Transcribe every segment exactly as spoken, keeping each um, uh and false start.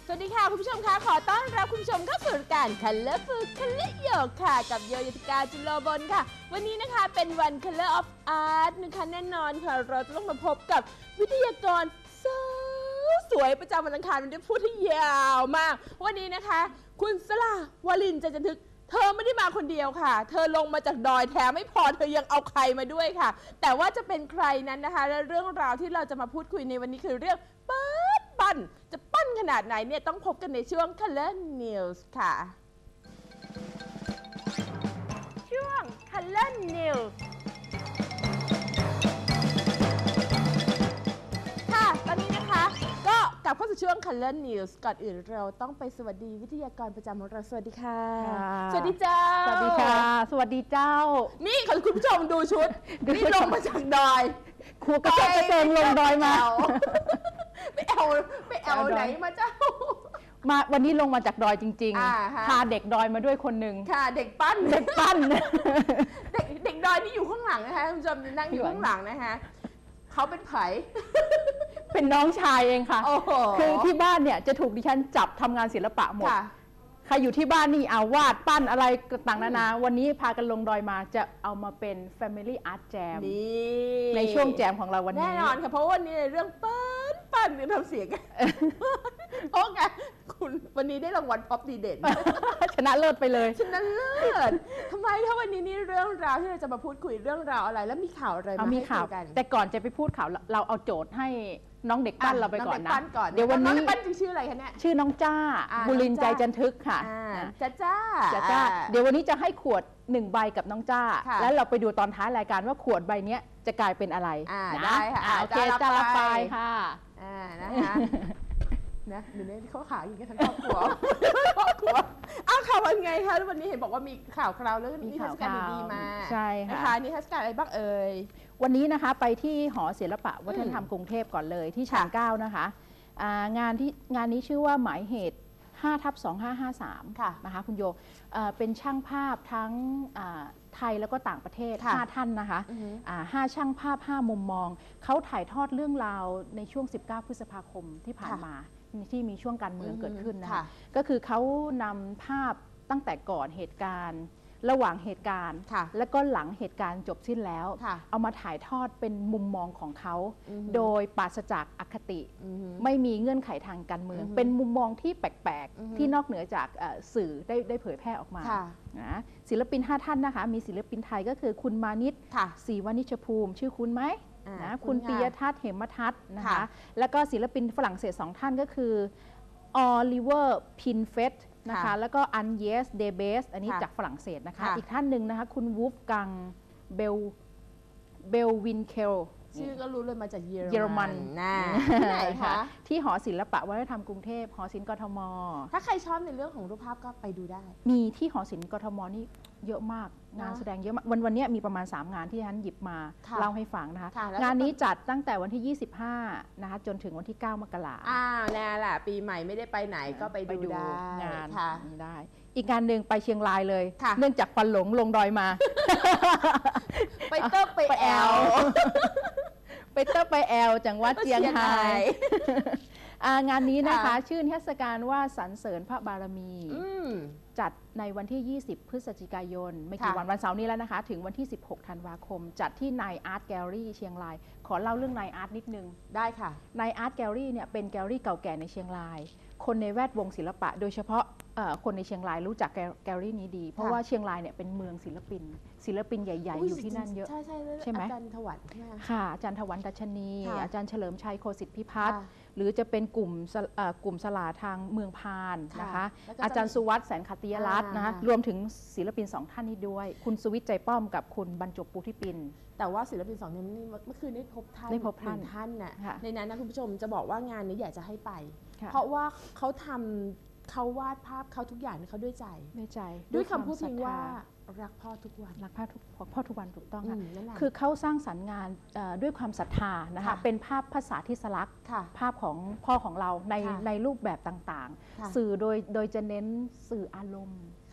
สวัสดีค่ะคุณผู้ชมคะขอต้อนรับคุณผู้ชมเข้าสู่รายการ Colorful Color โยกค่ะกับโยยติกาจุลบลค่ะวันนี้นะคะเป็นวัน Color of Art นะคะแน่นอนค่ะเราจะต้องมาพบกับวิทยากรสาวสวยประจำวันอังคารมันจะพูดที่ยาวมากวันนี้นะคะคุณสลาวลินใจจันทึกเธอไม่ได้มาคนเดียวค่ะเธอลงมาจากดอยแถมไม่พอเธอยังเอาใครมาด้วยค่ะแต่ว่าจะเป็นใครนั้นนะคะและเรื่องราวที่เราจะมาพูดคุยในวันนี้คือเรื่องปั้นปั้นจะปั้นขนาดไหนเนี่ยต้องพบกันในช่วง Color News ค่ะช่วง Color News ค่ะตอนนี้นะคะก็กลับเข้าสู่ช่วง Color News ก่อนอื่นเราต้องไปสวัสดีวิทยากรประจำของเราสวัสดีค่ะสวัสดีเจ้าสวัสดีค่ะสวัสดีเจ้านี่คุณผู้ชมดูชุดนี่ลงมาจากดอยครูกระเจิงกระเจิงลงดอยมาไปเอาไปเอาไหนมาเจ้ามาวันนี้ลงมาจากดอยจริงๆพาเด็กดอยมาด้วยคนหนึ่งค่ะเด็กปั้นเด็กปั้นเด็กเด็กดอยที่อยู่ข้างหลังนะคะคุณผู้ชมนั่งอยู่ข้างหลังนะคะเขาเป็นไผ่เป็นน้องชายเองค่ะคือที่บ้านเนี่ยจะถูกดิฉันจับทำงานศิลปะหมดใครอยู่ที่บ้านนี่เอาวาดปั้นอะไรต่างๆนานาวันนี้พากันลงดอยมาจะเอามาเป็น Family Art Jam ในช่วงแจมของเราวันนี้แน่นอนค่ะเพราะวันนี้เรื่องปั้นปั้นเนี่ยทำเสียงกันโอ้ไงคุณวันนี้ได้รางวัลพ็อปดีเด่นชนะเลิศไปเลยชนะเลิศทำไมถ้าวันนี้นี่เรื่องราวที่เราจะมาพูดคุยเรื่องราวอะไรแล้วมีข่าวอะไรมาให้คุยกันแต่ก่อนจะไปพูดข่าวเราเอาโจทย์ให้น้องเด็กปั้นเราไปก่อนนะเดี๋ยววันนี้น้องเด็กปั้นชื่ออะไรคะเนี่ยชื่อน้องจ้าบุรินใจจันทึกค่ะจ้าจ้าจ้าเดี๋ยววันนี้จะให้ขวดหนึ่งใบกับน้องจ้าแล้วเราไปดูตอนท้ายรายการว่าขวดใบนี้จะกลายเป็นอะไรนะได้ค่ะโอเคจ้าละไปค่ะนะคะนะเดี๋ยวนี้เขาขายอยู่กันทั้งครอบครัวครอบครัวอ้าวข่าววันไงคะวันนี้เห็นบอกว่ามีข่าวคราวเรื่องนิทรรศการดีๆมาใช่ค่ะนิทรรศการอะไรบ้างเอ่ยวันนี้นะคะไปที่หอศิลปะวัฒนธรรมกรุงเทพก่อนเลยที่ชั้นเก้านะคะงานที่งานนี้ชื่อว่าหมายเหตุห้าทับสองห้าห้าสามนะคะคุณโยเป็นช่างภาพทั้งไทยแล้วก็ต่างประเทศห้าท่านนะคะห้าช่างภาพห้ามุมมองเขาถ่ายทอดเรื่องราวในช่วงสิบเก้าพฤษภาคมที่ผ่านมาที่มีช่วงการเมืองเกิดขึ้นนะคะก็คือเขานำภาพตั้งแต่ก่อนเหตุการณ์ระหว่างเหตุการณ์แล้วก็หลังเหตุการณ์จบสิ้นแล้วเอามาถ่ายทอดเป็นมุมมองของเขาโดยปราศจากอคติไม่มีเงื่อนไขทางการเมืองเป็นมุมมองที่แปลกๆที่นอกเหนือจากสื่อได้ได้เผยแพร่ออกมานะศิลปินห้าท่านนะคะมีศิลปินไทยก็คือคุณมานิตศรีวณิชภูมิชื่อคุณไหมนะคุณปิยทัศน์เหมทัศน์นะคะแล้วก็ศิลปินฝรั่งเศสสองท่านก็คือออลิเวอร์พินเฟตนะคะแล้วก็อันเยสเดเบสอันนี้จากฝรั่งเศสนะคะอีกท่านหนึ่งนะคะคุณวูฟกังเบลเบลวินเคลชื่อก็รู้เลยมาจากเยอรมันนะที่ไหนคะที่หอศิลปะวัฒนธรรมกรุงเทพหอศิลป์กทมถ้าใครชอบในเรื่องของรูปภาพก็ไปดูได้มีที่หอศิลป์กทมนี่เยอะมากงานแสดงเยอะมากวันวันนี้มีประมาณสามงานที่ฉันหยิบมาเล่าให้ฟังนะคะงานนี้จัดตั้งแต่วันที่ยี่สิบห้านะคะจนถึงวันที่เก้ามกราคมอ้าวแน่แหละปีใหม่ไม่ได้ไปไหนก็ไปดูได้งานได้อีกงานหนึ่งไปเชียงรายเลยเนื่องจากควันหลงลงดอยมาไปเติบไปแอลไปเติบไปแอลจังหวัดเชียงรายงานนี้นะคะชื่อเทศกาลว่าสรรเสริญพระบารมีจัดในวันที่ยี่สิบพฤศจิกายนไม่กี่วันวันเสาร์นี้แล้วนะคะถึงวันที่สิบหกธันวาคมจัดที่นายอาร์ตแกลลี่เชียงรายขอเล่าเรื่องนายอาร์ตนิดนึงได้ค่ะนายอาร์ตแกลลี่เนี่ยเป็นแกลลี่เก่าแก่ในเชียงรายคนในแวดวงศิลปะโดยเฉพาะคนในเชียงรายรู้จักแกลลี่นี้ดีเพราะว่าเชียงรายเนี่ยเป็นเมืองศิลปินศิลปินใหญ่ๆอยู่ที่นั่นเยอะใช่ใช่ใช่ไหมอาจารย์ถวันค่ะอาจารย์ถวันดัชนีอาจารย์เฉลิมชัยโคสิทธิพิพัฒน์หรือจะเป็นกลุ่มกลุ่มสลาทางเมืองพานนะคะอาจารย์สุวัฒน์แสนขัตติยรัตน์นะคะรวมถึงศิลปินสองท่านนี้ด้วยคุณสุวิทย์ใจป้อมกับคุณบรรจบปูทิปินแต่ว่าศิลปินสองท่านนี้เมื่อคืนได้พบท่านได้พบท่านท่านน่ะในนั้นนะคุณผู้ชมจะบอกว่างานนี้อยากจะให้ไปเพราะว่าเขาทำเขาวาดภาพเขาทุกอย่างเขาด้วยใจด้วยใจด้วยคำพูดเพียงว่ารักพ่อทุกวันรักพ่อทุกพ่อทุกวันถูกต้องค่ะคือเขาสร้างสรรค์งานด้วยความศรัทธานะคะเป็นภาพภาษาทิศลักษณ์ภาพของพ่อของเราในในรูปแบบต่างๆสื่อโดยโดยจะเน้นสื่ออารมณ์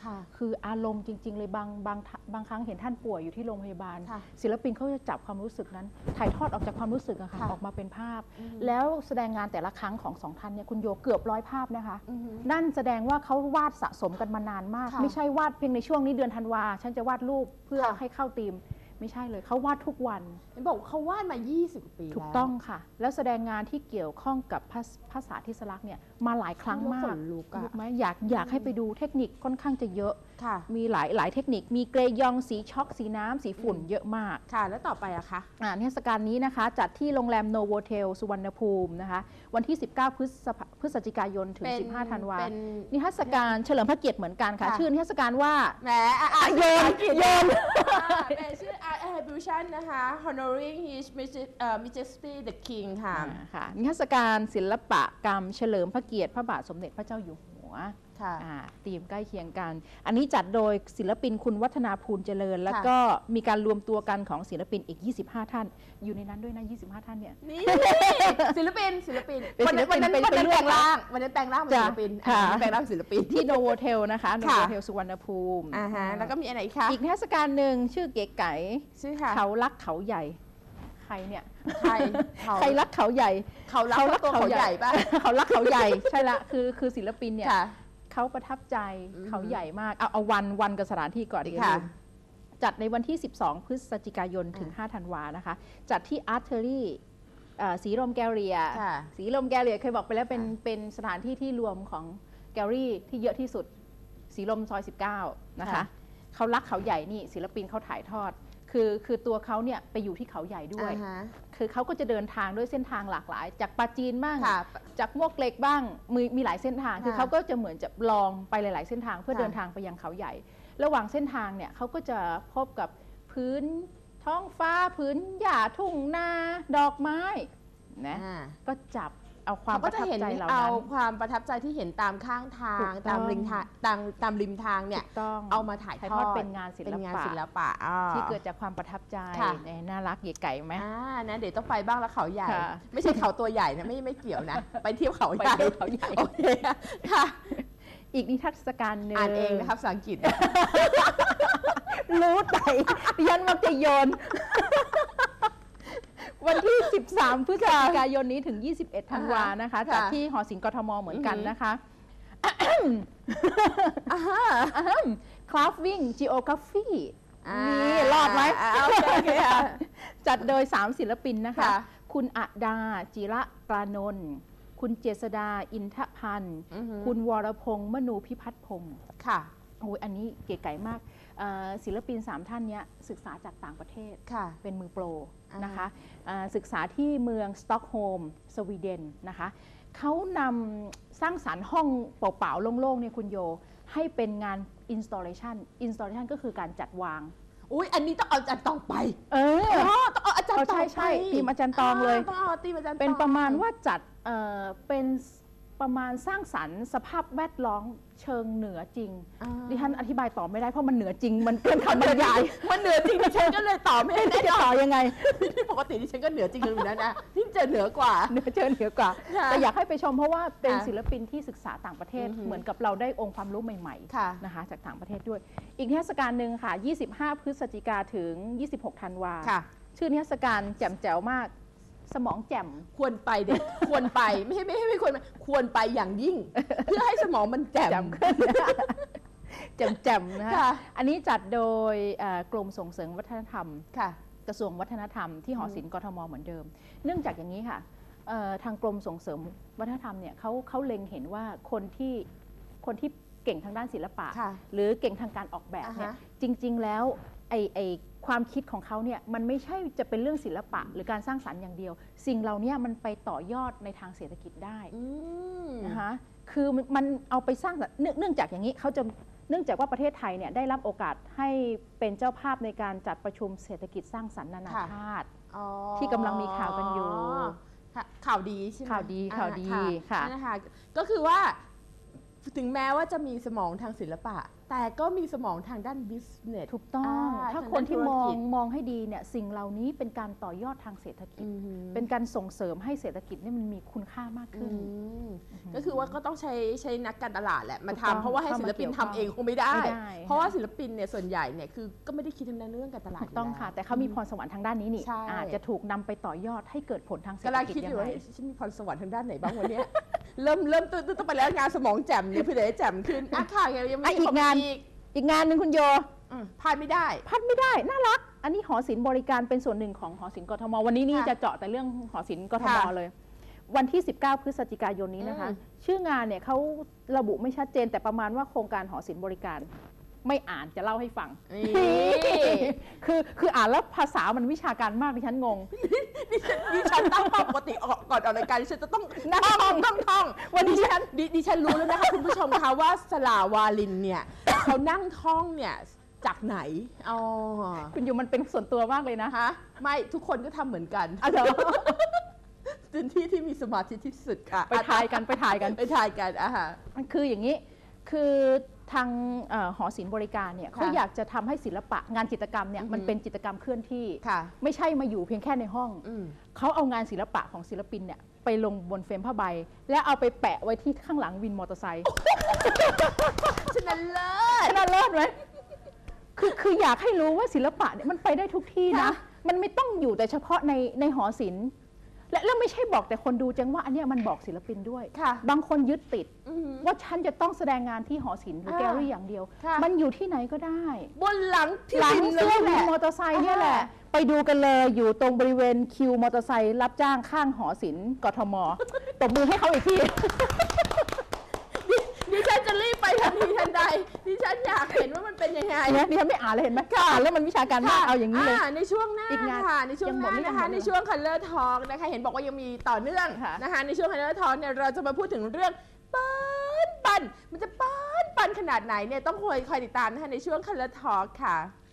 คืออารมณ์จริงๆเลยบางบางบางครั้งเห็นท่านป่วยอยู่ที่โรงพยาบาลค่ะศิลปินเขาจะจับความรู้สึกนั้นถ่ายทอดออกจากความรู้สึกอะค่ะค่ะออกมาเป็นภาพอือฮึแล้วแสดงงานแต่ละครั้งของสองท่านเนี่ยคุณโยเกือบร้อยภาพนะคะอือฮึนั่นแสดงว่าเขาวาดสะสมกันมานานมากค่ะไม่ใช่วาดเพียงในช่วงนี้เดือนธันวาฉันจะวาดรูปเพื่อค่ะให้เข้าธีมไม่ใช่เลยเขาวาดทุกวันเห็นบอกว่าเขาวาดมา ยี่สิบกว่าปีถูกแล้วต้องค่ะ แล้วแสดงงานที่เกี่ยวข้องกับภาษภาษาทิศลักษณ์เนี่ยมาหลายครั้งมากขนลุกอะรู้ไหมอยากอยากให้ไปดูเทคนิคค่อนข้างจะเยอะค่ะมีหลายหลายเทคนิค มีเกรยองสีช็อกสีน้ำสีฝุ่นอืมเยอะมากค่ะ แล้วต่อไปอะคะอ่าเทศกาลนี้นะคะ จัดที่โรงแรมโนโวเทลสุวรรณภูมินะคะ วันที่ สิบเก้า พฤษภาพฤศจิกายนถึงเป็นสิบห้า ธันวาเป็นนิทรรศการเฉลิมพระเกียรติเหมือนกันค่ะค่ะชื่อนิทรรศการว่าแหมอ่ะอ่ะโยนโยนอ่าเป็นชื่อ Art Exhibition นะคะ Honoring His Majesty เอ่อ Majesty the King ค่ะอ่าค่ะนิทรรศการศิลปกรรมเฉลิมพระเกียรติพระบาทสมเด็จพระเจ้าอยู่หัวค่ะอ่าธีมใกล้เคียงกัน อันนี้จัดโดยศิลปินคุณวัฒนาภูลเจริญ แล้วค่ะก็มีการรวมตัวกันของศิลปินอีก ยี่สิบห้า ท่าน อยู่ในนั้นด้วยนะ ยี่สิบห้า ท่านเนี่ยนี่ ศิลปินศิลปินเป็นวันนั้นศิลปินวันนั้นเป็นวันนั้นเป็นแปลงเรื่องร่างวันนั้นแปลงร่างเป็นจ้ะศิลปินค่ะอันนี้แปลงร่างเป็นศิลปินที่โนโวเทลนะคะโนค่ะโวเทลสุวรรณภูมิอ่าฮะแล้วก็มีอันไหนอีกคะอีกนิทรรศการหนึ่งชื่อเก๋ไก๋ชื่อค่ะเขารักเขาใหญ่ ใครเนี่ยใครเขาใครรักเขาใหญ่เขารักตัวเขาใหญ่ป่ะเขารักเขาใหญ่ ใช่ละคือคือศิลปินเนี่ยค่ะเขาประทับใจอือฮึเขาใหญ่มาก เอาเอาวันวันกับสถานที่ก่อนดีกค่ะว่าจัดในวันที่ สิบสอง พฤศจิกายนถึงอ่าห้า ธันวานะคะ จัดที่อาร์เทอรี่สีลมแกลเลียค่ะสีลมแกลเลียเคยบอกไปแล้วเป็นค่ะเป็นสถานที่ที่รวมของแกลลี่ที่เยอะที่สุด สีลมซอย สิบเก้า นะคะค่ะเขารักเขาใหญ่นี่ศิลปินเขาถ่ายทอด คือคือตัวเขาเนี่ยไปอยู่ที่เขาใหญ่ด้วยอ่าฮะคือเขาก็จะเดินทางด้วยเส้นทางหลากหลาย จากปาจีนบ้างค่ะจากมวกเหล็กบ้างมีมีหลายเส้นทาง คือค่ะเขาก็จะเหมือนจะลองไปหลาย ๆ เส้นทางเพื่อค่ะเดินทางไปยังเขาใหญ่ ระหว่างเส้นทางเนี่ยเขาก็จะพบกับพื้นท้องฟ้าพื้นหญ้าทุ่งนาดอกไม้นะอ่าก็จับเอาความเขาปก็ระจะทับเห็นใจเหล่าเอานั้นความประทับใจที่เห็นตามข้างทาถูงกตามต้องริมทางตามตามริมทางเนี่ยถูกต้องเอามาถ่ายถ่ายททออดดเป็นงานศิลเป็นงานปะศิลปะอ่าที่เกิดจากความประทับใจค่ะเนี่ยน่ารักเก๋ไก่ไหมอ่านะเดี๋ยวต้องไปบ้างแล้วเขาใหญ่ค่ะไม่ใช่เขาตัวใหญ่นะไม่ไม่เกี่ยวนะ ไปเที่ยวเขาใหญ่ไปเที่ยวเขาใหญ่โอเคค่ะอีกนิทรรศการหนึ่งอ่านเองนะครับภาษาอังกฤษรู้ใจดิฉันมักจะโยน วันที่ สิบสาม พฤศจิกายนนี้ถึง ยี่สิบเอ็ด ธันวานะคะค่ะจากที่หอศิลป์กทมเหมือนกันอือหือนะคะอ่าฮะ Carving Geography อ่านี่รอดไหมอ่าโอเคโอเคค่ะจัดโดย สาม ศิลปินนะคะค่ะคุณอดา จิระกลานนท์คุณเจษดา อินทพันธ์อือหือคุณวรพงษ์มนูพิพัฒน์พงศ์ค่ะโอ้ยอันนี้เก๋ไก่มากเอ่อศิลปิน สาม ท่านเนี้ยศึกษาจากต่างประเทศค่ะเป็นมือโปรอ่าฮะนะคะอ่าศึกษาที่เมืองสต็อกโฮล์มสวีเดนนะคะเขานำสร้างสรรค์ห้องเปล่าๆโล่งๆเนี่ยคุณโย ให้เป็นงาน installation installation ก็คือการจัดวางอุ้ยอันนี้ต้องเอาอาจารย์ตองไปเอออ๋อต้องเอาอาจารย์ตองใช่ไปใช่ทีมอาจารย์ตองเลยต้องเอาทีมอาจารย์ตองเป็นประมาณว่าจัดเอ่อเป็นประมาณสร้างสรรค์สภาพแวดล้อมเชิงเหนือจริงอ่าดิฉันอธิบายต่อไม่ได้เพราะมันเหนือจริง มันเกินคำบรรยายมันเหนือจริงดิฉันก็เลยตอบไม่ได้จะต่อยังไงปกติดิฉันก็เหนือจริงเลยนะนะที่เจอเหนือกว่าเหนือเจอเหนือกว่าค่ะแต่อยากให้ไปชมเพราะว่าเป็นค่ะศิลปินที่ศึกษาต่างประเทศอือหือเหมือนกับเราได้องค์ความรู้ใหม่ค่ะๆนะคะจากต่างประเทศด้วย อีกเทศกาลหนึ่งค่ะ ยี่สิบห้า พฤศจิกาถึง ยี่สิบหก ธันวาค่ะชื่อเทศกาลแจ่มแจ๋วมาก สมองแจ่มควรไปเด็กควรไปไม่ใช่ไม่ใช่ไม่ควรไปควรไปอย่างยิ่ง เพื่อให้สมองมันแจ่มแจ่มขึ้น แจ่มแจ่มๆนะค่ะคะอันนี้จัดโดยเอ่อกรมส่งเสริมวัฒนธรรมค่ะกระทรวงวัฒนธรรมที่หอศิลป์กทมเหมือนเดิม เนื่องจากอย่างนี้ค่ะเอ่อทางกรมส่งเสริมวัฒนธรรมเนี่ยเขาเขาเล็งเห็นว่าคนที่คนที่เก่งทางด้านศิลปะค่ะหรือเก่งทางการออกแบบเนี่ยอ่าฮะจริง ๆ แล้วไอไอความคิดของเขาเนี่ยมันไม่ใช่จะเป็นเรื่องศิลปะ หรือการสร้างสรรค์อย่างเดียว สิ่งเหล่านี้มันไปต่อยอดในทางเศรษฐกิจได้อืมนะคะคือมันเอาไปสร้างสรรค์เนื่องเนื่องจากอย่างนี้เขาจะเนื่องจากว่าประเทศไทยเนี่ยได้รับโอกาสให้เป็นเจ้าภาพในการจัดประชุมเศรษฐกิจสร้างสรรค์นานาค่ะชาติอ๋อที่กำลังมีข่าวกันอยู่ค่ะข่าวดีใช่ไหมข่าวดีอ่ข่าวดีค่ะนั่นนะคะก็คือว่าถึงแม้ว่าจะมีสมองทางศิลปะ แต่ก็มีสมองทางด้านบิสเนสถูกต้อง ถ้าคนที่มองมองให้ดีเนี่ยสิ่งเหล่านี้เป็นการต่อยอดทางเศรษฐกิจ เป็นการส่งเสริมให้เศรษฐกิจนี่มันมีคุณค่ามากขึ้นก็คือว่าก็ต้องใช้ใช้นักการตลาดแหละมาถูกต้องทำเพราะว่าให้ศิลปินทำเองคงไม่ได้ไม่ได้เพราะว่าศิลปินเนี่ยส่วนใหญ่เนี่ยคือก็ไม่ได้คิดในเรื่องการตลาดถูกต้องยู่แล้วค่ะ แต่เขามีพรสวรรค์ทางด้านนี้นี่ใช่อาจจะถูกนำไปต่อยอดให้เกิดผลทางเศรษกำฐลังกิจคิดอยัยู่งว่าไงเฮ้ยฉันมีพรสวรรค์ทางด้านไหนบ้างวันนี้ เริ่มเริ่มตื้อๆไปแล้วงานสมองแจ่มเนี่ยเพื่อจะแจ่มขึ้นอ่ะค่ะยังไม่อ่ะอีกงานอีกอีกงานหนึ่งคุณโยอืมพลาดไม่ได้พัดไม่ได้น่ารัก อันนี้หอศิลป์บริการเป็นส่วนหนึ่งของหอศิลป์กทม วันนี้นี่ค่ะจะเจาะแต่เรื่องหอศิลป์กทมค่ะเลย วันที่ สิบเก้า พฤศจิกายนนี้นะคะอืมชื่องานเนี่ยเขาระบุไม่ชัดเจนแต่ประมาณว่าโครงการหอศิลป์บริการ ไม่อ่านจะเล่าให้ฟังนี่คือคืออ่านแล้วภาษามันวิชาการมากดิฉันงงดิฉันตั้งเป้าปกติออกก่อนออกรายการดิฉันจะต้องนั่งท่องต้องท่องวันนี้ดิฉันดิดิฉันรู้แล้วนะคะคุณผู้ชมคะว่าสลาวาลินเนี่ยเขานั่งท่องเนี่ยจากไหนอ๋อคุณอยู่มันเป็นส่วนตัวมากเลยนะฮะไม่ทุกคนก็ทำเหมือนกันอ่ะเดี๋ยวเป็นที่ที่มีสมาธิที่สุดค่ะไปทายกันไปทายกันไปถ่ายกันอ่ะฮะมันคืออย่างนี้ คือทางเอ่อหอศิลป์บริการเนี่ยเขาอยากจะทำให้ศิลปะงานจิตรกรรมเนี่ยอือฮึมันเป็นจิตรกรรมเคลื่อนที่ค่ะไม่ใช่มาอยู่เพียงแค่ในห้องอืมเขาเอางานศิลปะของศิลปินเนี่ยไปลงบนเฟรมผ้าใบ และเอาไปแปะไว้ที่ข้างหลังวินมอเตอร์ไซค์ฉะนั้นเลิศน่าเลิศไหมคือคืออยากให้รู้ว่าศิลปะเนี่ยมันไปได้ทุกที่นะค่ะมันไม่ต้องอยู่แต่เฉพาะในในหอศิลป์และแล้วไม่ใช่บอกแต่คนดูจังว่าอันเนี้ยมันบอกศิลปินด้วยค่ะบางคนยึดติดอืมว่าฉันจะต้องแสดงงานที่หอศิลป์หรืออ่าแกลลี่อย่างเดียวค่ะมันอยู่ที่ไหนก็ได้บนหลังที่หลังวินเสื้อแหวินละมอเตอร์ไซค์เนี่ยแหละอ่าไปดูกันเลยอยู่ตรงบริเวณคิวมอเตอร์ไซค์รับจ้างข้างหอศิลป์กทม ตบมือให้เขาอีกทีดิฉันจะรีบไปทันทีทันใดดิฉันอยากเห็นว่ามันเป็นยังไงเห็นไหมดิฉันไม่อ่านเลยเห็นไหมอ่านแล้วมันวิชาการมากเอาอย่างนี้เลยในช่วงหน้าอีกงานค่ะในช่วงหน้ายังหมดไม่นะคะหมดในช่วง Color Talk นะคะเห็นบอกว่ายังมีต่อเนื่องค่ะนะคะในช่วง Color Talk เนี่ยเราจะมาพูดถึงเรื่องปันปันมันจะปันปันขนาดไหนเนี่ยต้องคอยคอยติดตามนะคะในช่วง Color Talk ค่ะ